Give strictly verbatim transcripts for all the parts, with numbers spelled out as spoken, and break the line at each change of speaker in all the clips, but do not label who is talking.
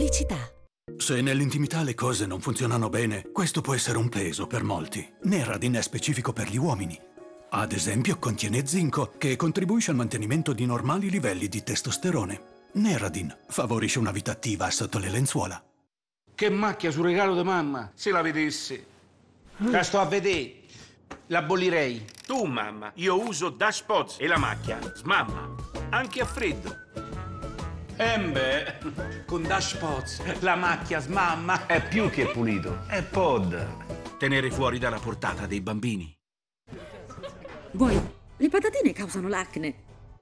felicità.
Se nell'intimità le cose non funzionano bene, questo può essere un peso per molti. Neradin è specifico per gli uomini. Ad esempio, contiene zinco, che contribuisce al mantenimento di normali livelli di testosterone. Neradin favorisce una vita attiva sotto le lenzuola.
Che macchia sul regalo di mamma, se la vedesse. La sto a vedere. La bollirei.
Tu, mamma, io uso Dash Pods e la macchia smamma, anche a freddo.
Embe, con Dash Pods, la macchia smamma.
È più che pulito, è pod.
Tenere fuori dalla portata dei bambini.
Vuoi? Le patatine causano l'acne.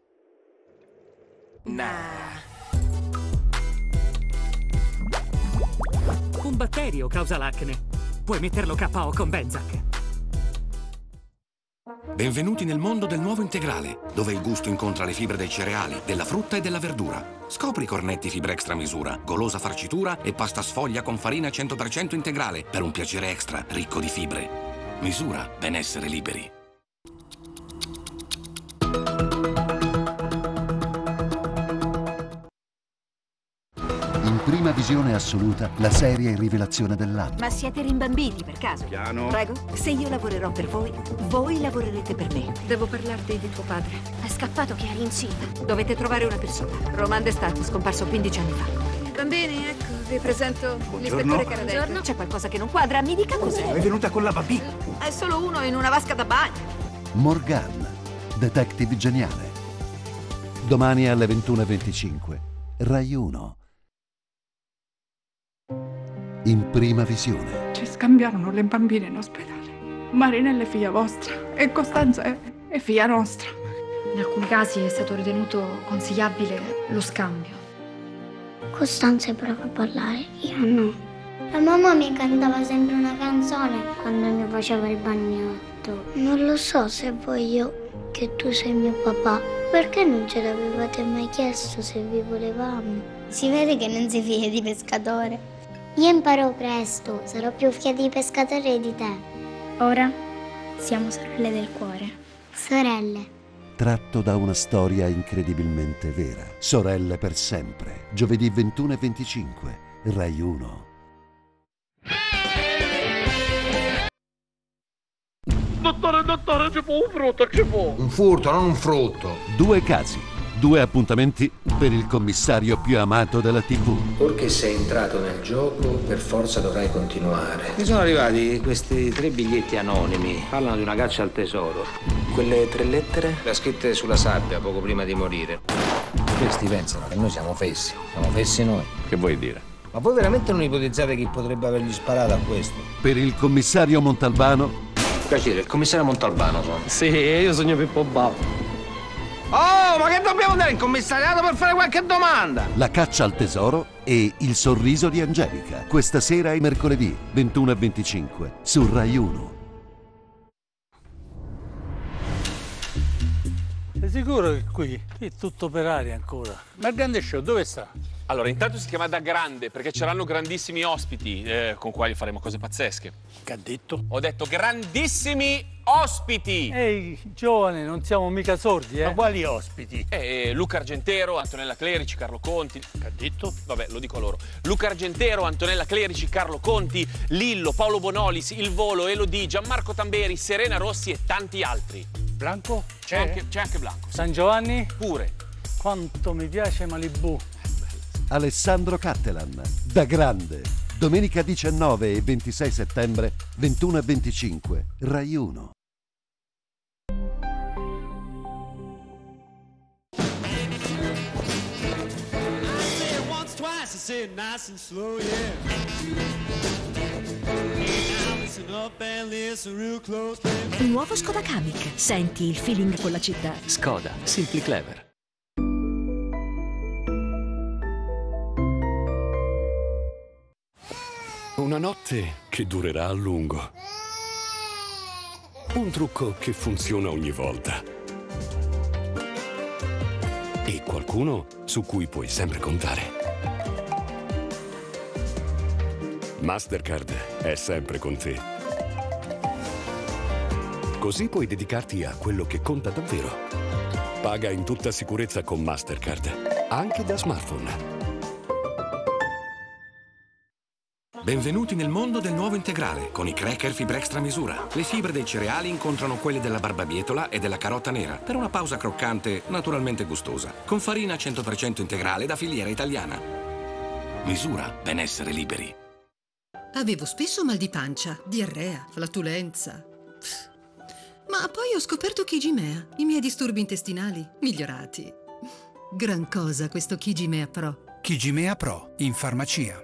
Nah.
Un batterio causa l'acne. Puoi metterlo K O con Benzac.
Benvenuti nel mondo del nuovo integrale, dove il gusto incontra le fibre dei cereali, della frutta e della verdura. Scopri cornetti fibra extra misura, golosa farcitura e pasta sfoglia con farina cento per cento integrale per un piacere extra ricco di fibre. Misura, benessere liberi.
In prima visione assoluta, la serie rivelazione dell'anno.
Ma siete rimbambiti per caso?
Piano.
Prego? Se io lavorerò per voi, voi lavorerete per me.
Devo parlarti di tuo padre.
È scappato che eri incinta.
Dovete trovare una persona.
Roman Destat, scomparso quindici anni fa.
Bambini, ecco, vi presento l'ispettore Caradei.
Buongiorno. C'è qualcosa che non quadra, mi dica cos'è.
È venuta con la babì.
È solo uno in una vasca da bagno.
Morgan, detective geniale. Domani alle ventuno e venticinque. Rai uno. In prima visione.
Ci scambiarono le bambine in ospedale. Marinella è figlia vostra e Costanza è, è figlia nostra.
In alcuni casi è stato ritenuto consigliabile lo scambio.
Costanza è brava a parlare, io no. La mamma mi cantava sempre una canzone quando mi faceva il bagnetto. Non lo so se voglio che tu sei mio papà. Perché non ce l'avevate mai chiesto se vi volevamo?
Si vede che non si fida di pescatore.
Io imparò presto, sarò più fiera di pescatore di te.
Ora siamo sorelle del cuore.
Sorelle.
Tratto da una storia incredibilmente vera. Sorelle per sempre. Giovedì ventuno e venticinque. Rai uno.
Dottore, dottore, ci può un frutto, ci può.
Un furto, non un frutto.
Due casi. Due appuntamenti per il commissario più amato della tivù.
Purché sei entrato nel gioco, per forza dovrai continuare.
Mi sono arrivati questi tre biglietti anonimi. Parlano di una caccia al tesoro.
Quelle tre lettere?
Le ha scritte sulla sabbia poco prima di morire. Questi pensano che noi siamo fessi. Siamo fessi noi.
Che vuoi dire?
Ma voi veramente non ipotizzate chi potrebbe avergli sparato a questo?
Per il commissario Montalbano.
Piacere, il commissario Montalbano sono.
Sì, io sogno Pippo Baudo.
Oh, ma che dobbiamo andare in commissariato per fare qualche domanda?
La caccia al tesoro e il sorriso di Angelica. Questa sera è mercoledì ventuno e venticinque su Rai uno.
Sei sicuro che qui è tutto per aria ancora? Ma il grande show dove sta?
Allora, intanto si chiama Da Grande perché ci saranno grandissimi ospiti eh, con quali faremo cose pazzesche.
Che ha detto?
Ho detto grandissimi ospiti!
Ehi, giovane, non siamo mica sordi, eh? Ma quali ospiti?
Eh, Luca Argentero, Antonella Clerici, Carlo Conti.
Che ha detto?
Vabbè, lo dico a loro. Luca Argentero, Antonella Clerici, Carlo Conti, Lillo, Paolo Bonolis, Il Volo, Elodie, Gianmarco Tamberi, Serena Rossi e tanti altri.
Blanco?
C'è anche, c'è anche Blanco.
San Giovanni?
Pure.
Quanto mi piace Malibu.
Alessandro Cattelan, Da Grande. Domenica diciannove e ventisei settembre, ventuno e venticinque, Rai uno.
Il nuovo Skoda Kamiq. Senti il feeling con la città.
Skoda, Simply Clever.
Una notte che durerà a lungo. Un trucco che funziona ogni volta. E qualcuno su cui puoi sempre contare. Mastercard è sempre con te. Così puoi dedicarti a quello che conta davvero. Paga in tutta sicurezza con Mastercard, anche da smartphone.
Benvenuti nel mondo del nuovo integrale, con i cracker fibra extra misura. Le fibre dei cereali incontrano quelle della barbabietola e della carota nera, per una pausa croccante, naturalmente gustosa. Con farina cento per cento integrale da filiera italiana. Misura, benessere liberi.
Avevo spesso mal di pancia, diarrea, flatulenza. Ma poi ho scoperto Kigimea, i miei disturbi intestinali migliorati. Gran cosa questo Kigimea Pro.
Kigimea Pro, in farmacia.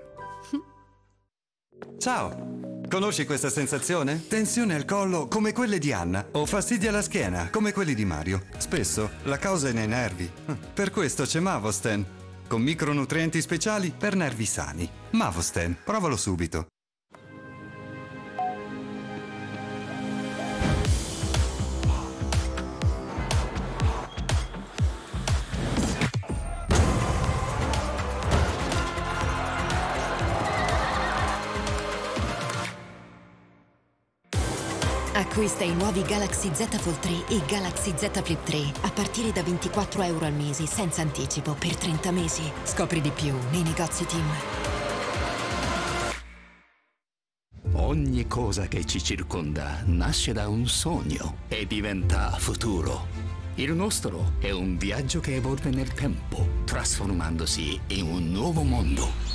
Ciao! Conosci questa sensazione? Tensione al collo come quelle di Anna o fastidi alla schiena come quelli di Mario. Spesso la causa è nei nervi. Per questo c'è Mavosten, con micronutrienti speciali per nervi sani. Mavosten, provalo subito.
Acquista i nuovi Galaxy Z Fold tre e Galaxy Z Flip tre a partire da ventiquattro euro al mese senza anticipo per trenta mesi. Scopri di più nei negozi Team.
Ogni cosa che ci circonda nasce da un sogno e diventa futuro. Il nostro è un viaggio che evolve nel tempo, trasformandosi in un nuovo mondo.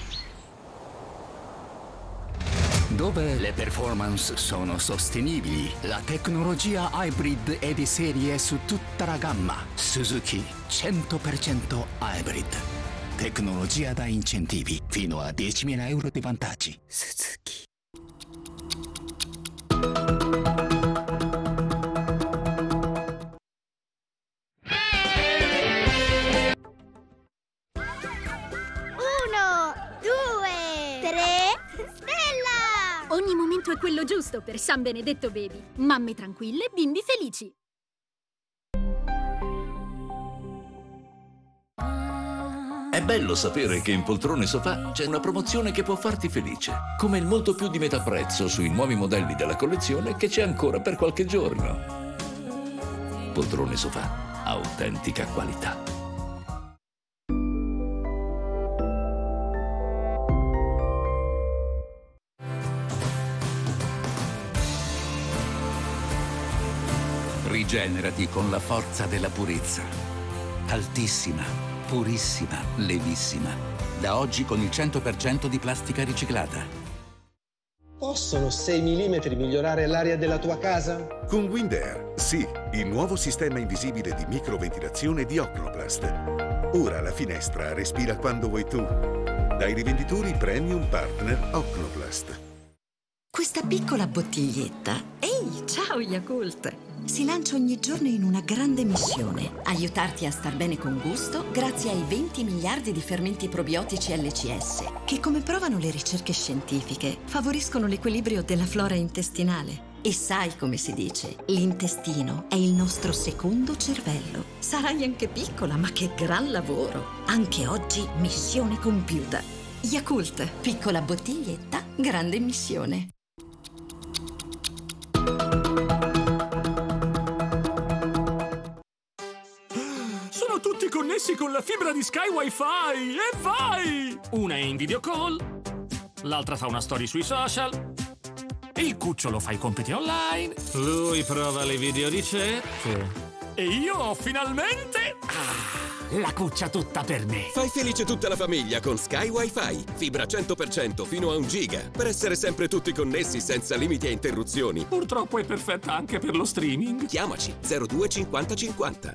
Dove le performance sono sostenibili, la tecnologia hybrid è di serie su tutta la gamma. Suzuki cento per cento Hybrid. Tecnologia da incentivi fino a diecimila euro di vantaggi. Suzuki.
Ogni momento è quello giusto per San Benedetto Baby. Mamme tranquille, bimbi felici.
È bello sapere che in Poltrone Sofà c'è una promozione che può farti felice. Come il molto più di metà prezzo sui nuovi modelli della collezione che c'è ancora per qualche giorno. Poltrone Sofà, autentica qualità.
Rigenerati con la forza della purezza. Altissima, purissima, levissima. Da oggi con il cento per cento di plastica riciclata.
Possono sei millimetri migliorare l'aria della tua casa?
Con Windair, sì, il nuovo sistema invisibile di microventilazione di Ocnoplast. Ora la finestra respira quando vuoi tu. Dai rivenditori Premium Partner Ocnoplast.
Questa piccola bottiglietta, ehi, ciao Yakult, si lancia ogni giorno in una grande missione: aiutarti a star bene con gusto grazie ai venti miliardi di fermenti probiotici L C S, che, come provano le ricerche scientifiche, favoriscono l'equilibrio della flora intestinale. E sai come si dice, l'intestino è il nostro secondo cervello. Sarai anche piccola, ma che gran lavoro! Anche oggi missione compiuta. Yakult, piccola bottiglietta, grande missione.
Sono tutti connessi con la fibra di Sky Wi-Fi e vai! Una è in video call, l'altra fa una story sui social, il cucciolo fa i compiti online, lui prova le videoricette e io ho finalmente ah, la cuccia tutta per me.
Fai felice tutta la famiglia con Sky Wi-Fi, fibra cento per cento fino a un giga, per essere sempre tutti connessi senza limiti e interruzioni.
Purtroppo è perfetta anche per lo streaming.
Chiamaci zero due cinquanta cinquanta.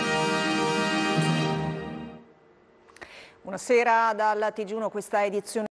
Buonasera dal T G uno, questa edizione